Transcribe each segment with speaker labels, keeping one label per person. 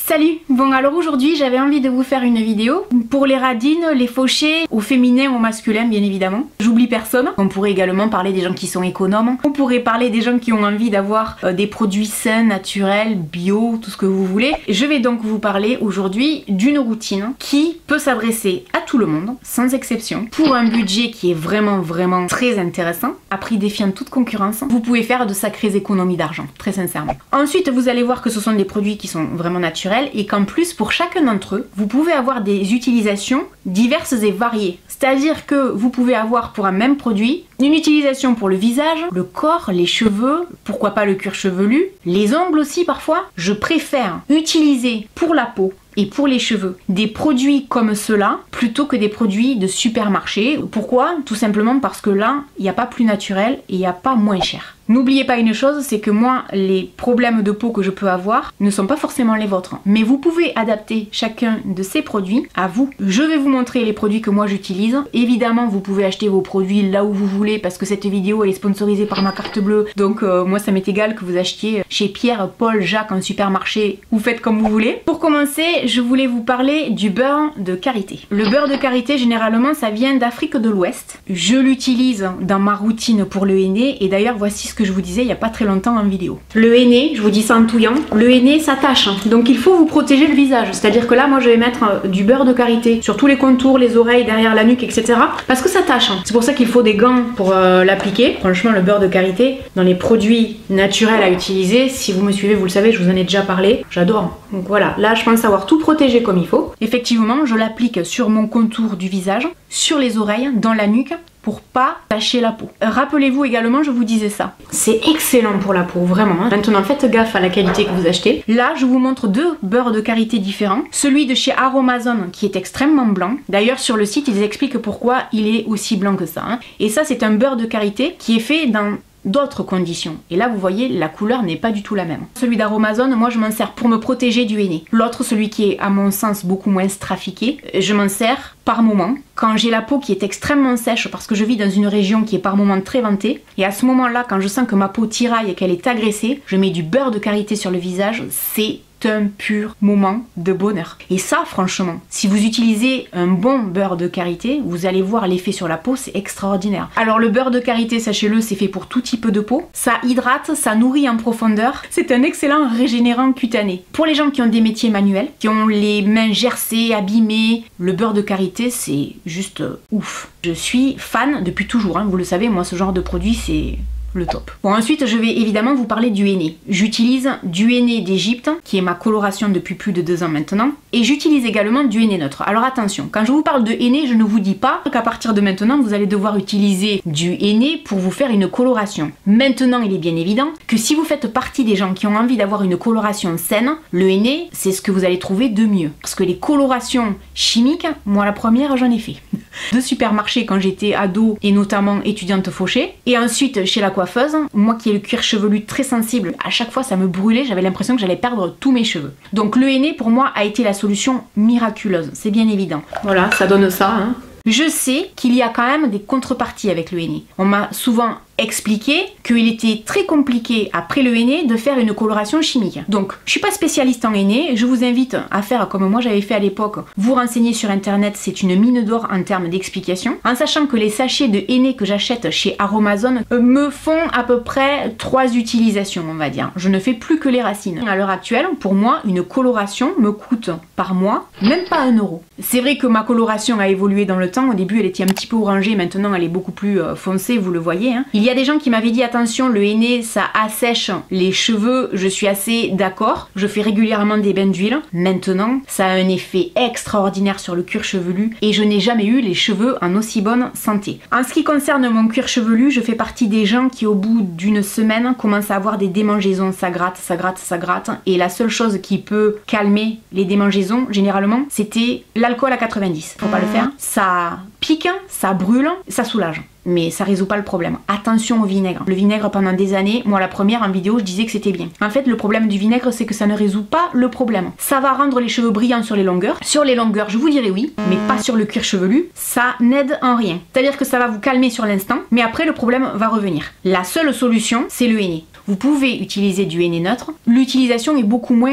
Speaker 1: Salut! Bon alors aujourd'hui j'avais envie de vous faire une vidéo pour les radines, les fauchés, au féminin, au masculin bien évidemment. J'oublie personne. On pourrait également parler des gens qui sont économes. On pourrait parler des gens qui ont envie d'avoir des produits sains, naturels, bio, tout ce que vous voulez. Je vais donc vous parler aujourd'hui d'une routine qui peut s'adresser à tout le monde, sans exception, pour un budget qui est vraiment très intéressant, à prix défiant toute concurrence. Vous pouvez faire de sacrées économies d'argent, très sincèrement. Ensuite vous allez voir que ce sont des produits qui sont vraiment naturels et qu'en plus pour chacun d'entre eux vous pouvez avoir des utilisations diverses et variées. C'est-à-dire que vous pouvez avoir pour un même produit une utilisation pour le visage, le corps, les cheveux, pourquoi pas le cuir chevelu, les ongles aussi parfois. Je préfère utiliser pour la peau et pour les cheveux des produits comme ceux-là plutôt que des produits de supermarché. Pourquoi? Tout simplement parce que là, il n'y a pas plus naturel et il n'y a pas moins cher. N'oubliez pas une chose, c'est que moi, les problèmes de peau que je peux avoir ne sont pas forcément les vôtres. Mais vous pouvez adapter chacun de ces produits à vous. Je vais vous montrer les produits que moi j'utilise. Évidemment, vous pouvez acheter vos produits là où vous voulez parce que cette vidéo elle est sponsorisée par ma carte bleue. Donc moi ça m'est égal que vous achetiez chez Pierre, Paul, Jacques en supermarché. Vous faites comme vous voulez. Pour commencer, je voulais vous parler du beurre de karité. Le beurre de karité, généralement, ça vient d'Afrique de l'Ouest. Je l'utilise dans ma routine pour le henné et d'ailleurs voici ce que je vous disais il n'y a pas très longtemps en vidéo. Le henné, je vous dis ça en touillant, le henné ça tâche, donc il faut vous protéger le visage. C'est-à-dire que là moi je vais mettre du beurre de karité sur tous les contours, les oreilles, derrière la nuque, etc. Parce que ça tâche. C'est pour ça qu'il faut des gants pour l'appliquer. Franchement le beurre de karité, dans les produits naturels à utiliser, si vous me suivez vous le savez, je vous en ai déjà parlé, j'adore. Donc voilà, là je pense avoir tout protégé comme il faut. Effectivement je l'applique sur mon contour du visage, sur les oreilles, dans la nuque, pour pas tacher la peau. Rappelez-vous également, je vous disais ça. C'est excellent pour la peau, vraiment. Maintenant, faites gaffe à la qualité que vous achetez. Là, je vous montre deux beurres de karité différents. Celui de chez Aromazone, qui est extrêmement blanc. D'ailleurs, sur le site, ils expliquent pourquoi il est aussi blanc que ça. Et ça, c'est un beurre de karité qui est fait dans d'autres conditions. Et là, vous voyez, la couleur n'est pas du tout la même. Celui d'Aromazone, moi, je m'en sers pour me protéger du henné. L'autre, celui qui est, à mon sens, beaucoup moins trafiqué, je m'en sers par moment, quand j'ai la peau qui est extrêmement sèche parce que je vis dans une région qui est par moment très ventée, et à ce moment-là, quand je sens que ma peau tiraille et qu'elle est agressée, je mets du beurre de karité sur le visage, c'est un pur moment de bonheur. Et ça, franchement, si vous utilisez un bon beurre de karité, vous allez voir l'effet sur la peau, c'est extraordinaire. Alors le beurre de karité, sachez-le, c'est fait pour tout type de peau. Ça hydrate, ça nourrit en profondeur. C'est un excellent régénérant cutané. Pour les gens qui ont des métiers manuels, qui ont les mains gercées, abîmées, le beurre de karité, c'est juste ouf. Je suis fan depuis toujours, vous le savez, moi ce genre de produit, c'est le top. Bon, ensuite je vais évidemment vous parler du henné. J'utilise du henné d'Égypte, qui est ma coloration depuis plus de 2 ans maintenant, et j'utilise également du henné neutre. Alors attention, quand je vous parle de henné, je ne vous dis pas qu'à partir de maintenant vous allez devoir utiliser du henné pour vous faire une coloration. Maintenant, il est bien évident que si vous faites partie des gens qui ont envie d'avoir une coloration saine, le henné, c'est ce que vous allez trouver de mieux. Parce que les colorations chimiques, moi la première, j'en ai fait. De supermarché quand j'étais ado et notamment étudiante fauchée, et ensuite chez la coiffeuse, moi qui ai le cuir chevelu très sensible, à chaque fois ça me brûlait, j'avais l'impression que j'allais perdre tous mes cheveux. Donc le henné pour moi a été la solution miraculeuse, c'est bien évident. Voilà, ça donne ça. Je sais qu'il y a quand même des contreparties avec le henné. On m'a souvent expliqué qu'il était très compliqué après le henné de faire une coloration chimique. Donc je suis pas spécialiste en henné, je vous invite à faire comme moi j'avais fait à l'époque, vous renseigner sur internet, c'est une mine d'or en termes d'explication, en sachant que les sachets de henné que j'achète chez Aromazone me font à peu près 3 utilisations, on va dire. Je ne fais plus que les racines. À l'heure actuelle, pour moi, une coloration me coûte par mois même pas 1 euro. C'est vrai que ma coloration a évolué dans le temps, au début elle était un petit peu orangée, maintenant elle est beaucoup plus foncée, vous le voyez. Il y a des gens qui m'avaient dit attention, le henné ça assèche les cheveux, je suis assez d'accord, je fais régulièrement des bains d'huile. Maintenant ça a un effet extraordinaire sur le cuir chevelu et je n'ai jamais eu les cheveux en aussi bonne santé. En ce qui concerne mon cuir chevelu, je fais partie des gens qui au bout d'une semaine commencent à avoir des démangeaisons, ça gratte, ça gratte, ça gratte, et la seule chose qui peut calmer les démangeaisons généralement c'était l'alcool à 90, faut pas le faire, ça pique, ça brûle, ça soulage. Mais ça résout pas le problème. Attention au vinaigre. Le vinaigre pendant des années, moi la première en vidéo je disais que c'était bien. En fait le problème du vinaigre c'est que ça ne résout pas le problème. Ça va rendre les cheveux brillants sur les longueurs. Sur les longueurs je vous dirais oui, mais pas sur le cuir chevelu. Ça n'aide en rien. C'est-à-dire que ça va vous calmer sur l'instant, mais après le problème va revenir. La seule solution c'est le henné. Vous pouvez utiliser du henné neutre. L'utilisation est beaucoup moins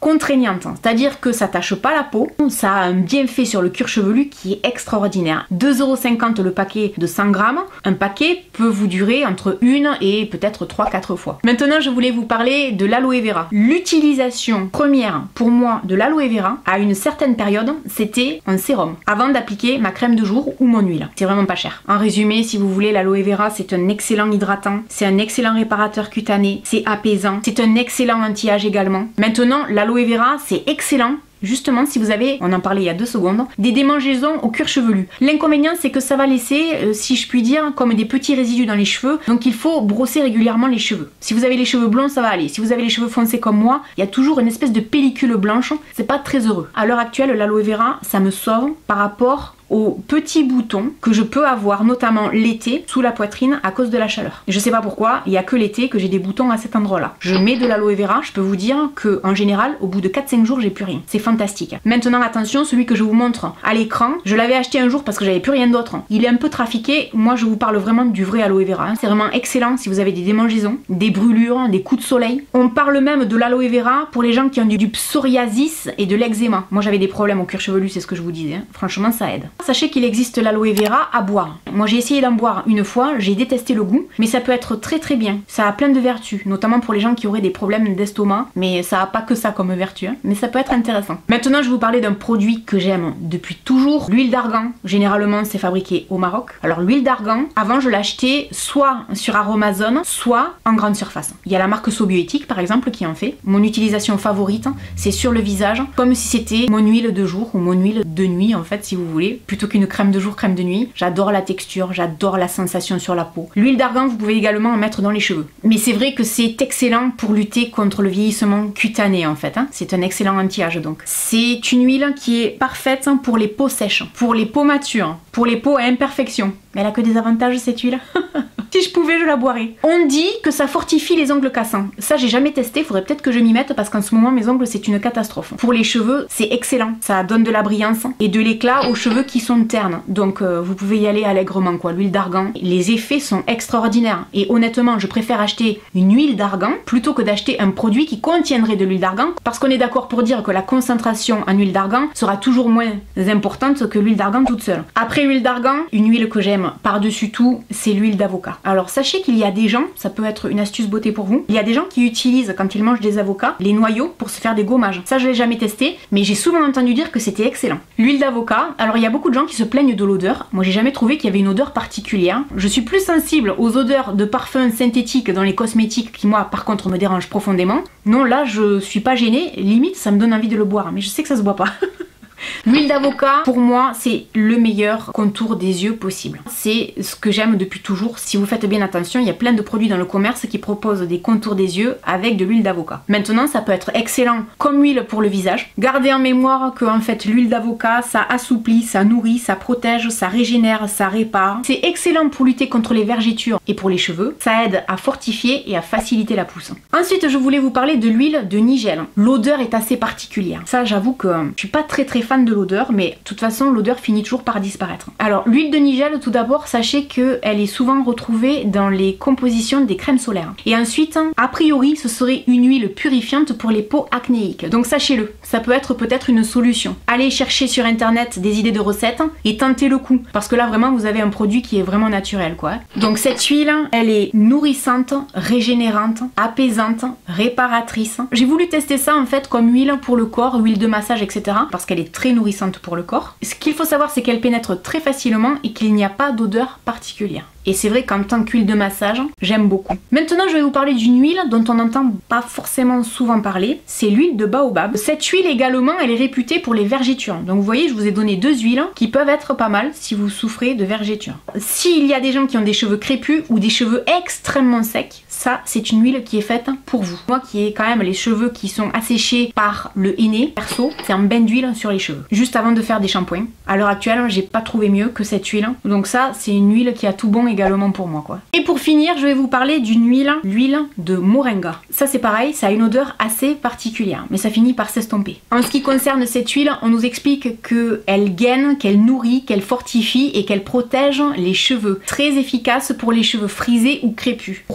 Speaker 1: contraignante, c'est-à-dire que ça tâche pas la peau, ça a un bienfait sur le cuir chevelu qui est extraordinaire. 2,50 € le paquet de 100 grammes, un paquet peut vous durer entre 1 et peut-être 3-4 fois. Maintenant je voulais vous parler de l'aloe vera. L'utilisation première pour moi de l'aloe vera à une certaine période, c'était un sérum, avant d'appliquer ma crème de jour ou mon huile. C'est vraiment pas cher. En résumé, si vous voulez, l'aloe vera c'est un excellent hydratant, c'est un excellent réparateur cutané, c'est apaisant, c'est un excellent anti-âge également. Maintenant, l'aloe vera c'est excellent justement si vous avez, on en parlait il y a 2 secondes, des démangeaisons au cuir chevelu. L'inconvénient c'est que ça va laisser, si je puis dire, comme des petits résidus dans les cheveux, donc il faut brosser régulièrement les cheveux. Si vous avez les cheveux blonds ça va aller, si vous avez les cheveux foncés comme moi, il y a toujours une espèce de pellicule blanche, c'est pas très heureux. À l'heure actuelle, l'aloe vera ça me sauve par rapport aux petits boutons que je peux avoir notamment l'été sous la poitrine à cause de la chaleur. Et je sais pas pourquoi, il y a que l'été que j'ai des boutons à cet endroit là. Je mets de l'aloe vera, je peux vous dire que en général au bout de 4-5 jours j'ai plus rien. C'est fantastique. Maintenant attention, celui que je vous montre à l'écran, je l'avais acheté un jour parce que j'avais plus rien d'autre. Il est un peu trafiqué, moi je vous parle vraiment du vrai aloe vera. C'est vraiment excellent si vous avez des démangeaisons, des brûlures, des coups de soleil. On parle même de l'aloe vera pour les gens qui ont du psoriasis et de l'eczéma. Moi j'avais des problèmes au cuir chevelu, c'est ce que je vous disais. Franchement ça aide. Sachez qu'il existe l'aloe vera à boire. Moi j'ai essayé d'en boire une fois, j'ai détesté le goût, mais ça peut être très très bien. Ça a plein de vertus, notamment pour les gens qui auraient des problèmes d'estomac, mais ça a pas que ça comme vertu, hein. Mais ça peut être intéressant. Maintenant je vais vous parler d'un produit que j'aime depuis toujours, l'huile d'argan. Généralement c'est fabriqué au Maroc. Alors l'huile d'argan, avant je l'achetais soit sur Aromazone, soit en grande surface. Il y a la marque Sobioéthique par exemple qui en fait. Mon utilisation favorite, c'est sur le visage, comme si c'était mon huile de jour ou mon huile de nuit en fait si vous voulez, plutôt qu'une crème de jour, crème de nuit. J'adore la texture, j'adore la sensation sur la peau. L'huile d'argan, vous pouvez également en mettre dans les cheveux. Mais c'est vrai que c'est excellent pour lutter contre le vieillissement cutané en fait. Hein. C'est un excellent anti-âge donc. C'est une huile qui est parfaite pour les peaux sèches, pour les peaux matures, pour les peaux à imperfection. Mais elle a que des avantages cette huile. Si je pouvais, je la boirais. On dit que ça fortifie les ongles cassants. Ça, j'ai jamais testé, faudrait peut-être que je m'y mette parce qu'en ce moment, mes ongles, c'est une catastrophe. Pour les cheveux, c'est excellent. Ça donne de la brillance et de l'éclat aux cheveux qui sont ternes. Donc, vous pouvez y aller allègrement, quoi. L'huile d'argan, les effets sont extraordinaires. Et honnêtement, je préfère acheter une huile d'argan plutôt que d'acheter un produit qui contiendrait de l'huile d'argan parce qu'on est d'accord pour dire que la concentration en huile d'argan sera toujours moins importante que l'huile d'argan toute seule. Après l'huile d'argan, une huile que j'aime par-dessus tout, c'est l'huile d'avocat. Alors sachez qu'il y a des gens, ça peut être une astuce beauté pour vous, il y a des gens qui utilisent quand ils mangent des avocats, les noyaux pour se faire des gommages. Ça je l'ai jamais testé, mais j'ai souvent entendu dire que c'était excellent. L'huile d'avocat, alors il y a beaucoup de gens qui se plaignent de l'odeur. Moi j'ai jamais trouvé qu'il y avait une odeur particulière. Je suis plus sensible aux odeurs de parfums synthétiques dans les cosmétiques qui moi par contre me dérangent profondément. Non là je suis pas gênée, limite ça me donne envie de le boire, mais je sais que ça se boit pas. L'huile d'avocat, pour moi, c'est le meilleur contour des yeux possible. C'est ce que j'aime depuis toujours. Si vous faites bien attention, il y a plein de produits dans le commerce qui proposent des contours des yeux avec de l'huile d'avocat. Maintenant, ça peut être excellent comme huile pour le visage. Gardez en mémoire que en fait, l'huile d'avocat, ça assouplit, ça nourrit, ça protège, ça régénère, ça répare. C'est excellent pour lutter contre les vergetures et pour les cheveux. Ça aide à fortifier et à faciliter la pousse. Ensuite, je voulais vous parler de l'huile de nigel. L'odeur est assez particulière. Ça, j'avoue que je suis pas très fan de l'odeur, mais de toute façon l'odeur finit toujours par disparaître. Alors l'huile de nigel, tout d'abord sachez qu'elle est souvent retrouvée dans les compositions des crèmes solaires. Et ensuite, a priori ce serait une huile purifiante pour les peaux acnéiques. Donc sachez-le, ça peut être peut-être une solution. Allez chercher sur internet des idées de recettes et tentez le coup, parce que là vraiment vous avez un produit qui est vraiment naturel quoi. Donc cette huile, elle est nourrissante, régénérante, apaisante, réparatrice. J'ai voulu tester ça en fait comme huile pour le corps, huile de massage etc. parce qu'elle est très nourrissante pour le corps. Ce qu'il faut savoir c'est qu'elle pénètre très facilement et qu'il n'y a pas d'odeur particulière. Et c'est vrai qu'en tant qu'huile de massage, j'aime beaucoup. Maintenant, je vais vous parler d'une huile dont on n'entend pas forcément souvent parler. C'est l'huile de baobab. Cette huile également, elle est réputée pour les vergetures. Donc vous voyez, je vous ai donné 2 huiles qui peuvent être pas mal si vous souffrez de vergetures. S'il y a des gens qui ont des cheveux crépus ou des cheveux extrêmement secs, ça, c'est une huile qui est faite pour vous. Moi qui ai quand même les cheveux qui sont asséchés par le henné, perso, c'est un bain d'huile sur les cheveux. Juste avant de faire des shampoings. À l'heure actuelle, j'ai pas trouvé mieux que cette huile. Donc ça, c'est une huile qui a tout bon également pour moi quoi. Et pour finir, je vais vous parler d'une huile, l'huile de moringa. Ça c'est pareil, ça a une odeur assez particulière, mais ça finit par s'estomper. En ce qui concerne cette huile, on nous explique qu'elle gaine, qu'elle nourrit, qu'elle fortifie et qu'elle protège les cheveux. Très efficace pour les cheveux frisés ou crépus. Pour moi,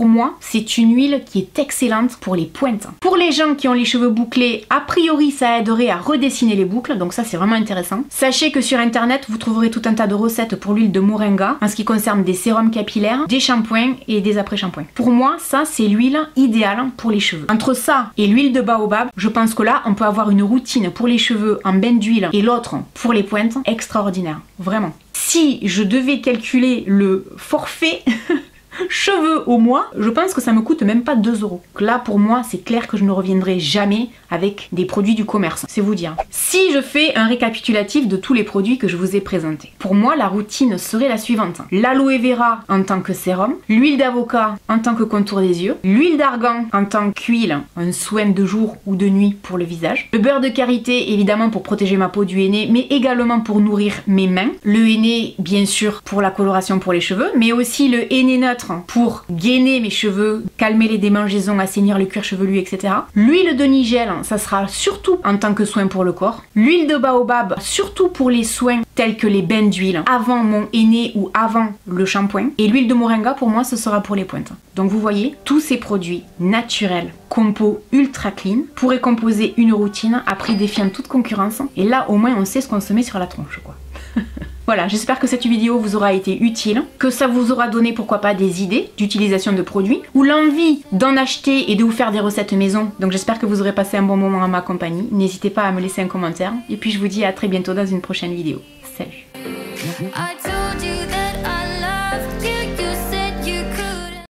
Speaker 1: c'est une huile qui est excellente pour les pointes. Pour les gens qui ont les cheveux bouclés, a priori ça aiderait à redessiner les boucles, donc ça c'est vraiment intéressant. Sachez que sur internet vous trouverez tout un tas de recettes pour l'huile de moringa en ce qui concerne des sérums capillaires, des shampoings et des après-shampoings. Pour moi, ça c'est l'huile idéale pour les cheveux. Entre ça et l'huile de baobab, je pense que là on peut avoir une routine pour les cheveux en bain d'huile et l'autre pour les pointes extraordinaire, vraiment. Si je devais calculer le forfait cheveux au mois, je pense que ça me coûte même pas 2 €. Là pour moi c'est clair que je ne reviendrai jamais avec des produits du commerce, c'est vous dire. Si je fais un récapitulatif de tous les produits que je vous ai présentés, pour moi la routine serait la suivante: l'aloe vera en tant que sérum, l'huile d'avocat en tant que contour des yeux, l'huile d'argan en tant qu'huile, un soin de jour ou de nuit pour le visage, le beurre de karité évidemment pour protéger ma peau du henné mais également pour nourrir mes mains, le henné bien sûr pour la coloration pour les cheveux mais aussi le henné neutre pour gainer mes cheveux, calmer les démangeaisons, assainir le cuir chevelu, etc. L'huile de nigel, ça sera surtout en tant que soin pour le corps. L'huile de baobab, surtout pour les soins tels que les bains d'huile avant mon henné ou avant le shampoing. Et l'huile de moringa, pour moi, ce sera pour les pointes. Donc vous voyez, tous ces produits naturels, compo ultra clean, pourraient composer une routine à prix défiant toute concurrence. Et là, au moins, on sait ce qu'on se met sur la tronche, quoi. Voilà, j'espère que cette vidéo vous aura été utile, que ça vous aura donné pourquoi pas des idées d'utilisation de produits, ou l'envie d'en acheter et de vous faire des recettes maison. Donc j'espère que vous aurez passé un bon moment en ma compagnie. N'hésitez pas à me laisser un commentaire, et puis je vous dis à très bientôt dans une prochaine vidéo. Salut!